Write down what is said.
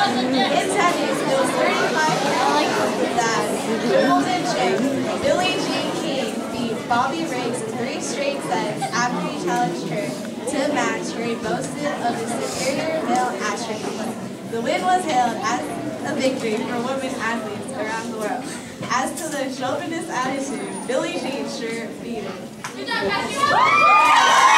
In tennis, it was 35 that Wimbledon champ Billie Jean King beat Bobby Riggs in 3 straight sets after he challenged her to a match where he boasted of his superior male attributes. The win was hailed as a victory for women athletes around the world. As to the chauvinist attitude, Billie Jean sure beat it.